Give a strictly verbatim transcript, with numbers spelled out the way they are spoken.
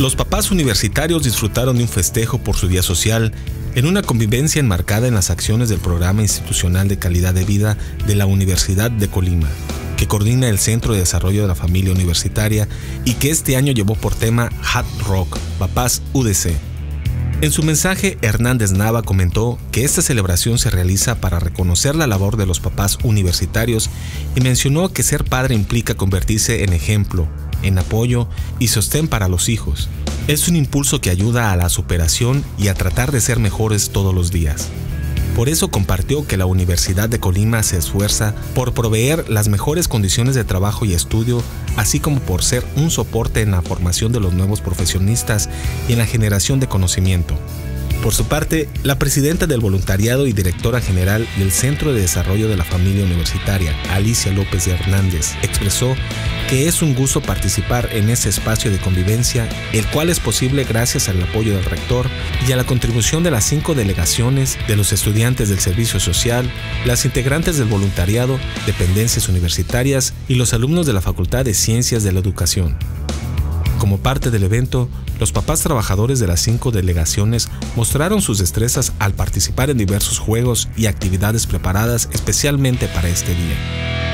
Los papás universitarios disfrutaron de un festejo por su día social en una convivencia enmarcada en las acciones del Programa Institucional de Calidad de Vida de la Universidad de Colima, que coordina el Centro de Desarrollo de la Familia Universitaria y que este año llevó por tema Hard Rock, Papás U D C. En su mensaje, Hernández Nava comentó que esta celebración se realiza para reconocer la labor de los papás universitarios y mencionó que ser padre implica convertirse en ejemplo, en apoyo y sostén para los hijos. Es un impulso que ayuda a la superación y a tratar de ser mejores todos los días. Por eso compartió que la Universidad de Colima se esfuerza por proveer las mejores condiciones de trabajo y estudio, así como por ser un soporte en la formación de los nuevos profesionistas y en la generación de conocimiento. Por su parte, la presidenta del voluntariado y directora general del Centro de Desarrollo de la Familia Universitaria, Alicia López Hernández, expresó que es un gusto participar en ese espacio de convivencia, el cual es posible gracias al apoyo del rector y a la contribución de las cinco delegaciones, de los estudiantes del servicio social, las integrantes del voluntariado, dependencias universitarias y los alumnos de la Facultad de Ciencias de la Educación. Como parte del evento, los papás trabajadores de las cinco delegaciones mostraron sus destrezas al participar en diversos juegos y actividades preparadas especialmente para este día.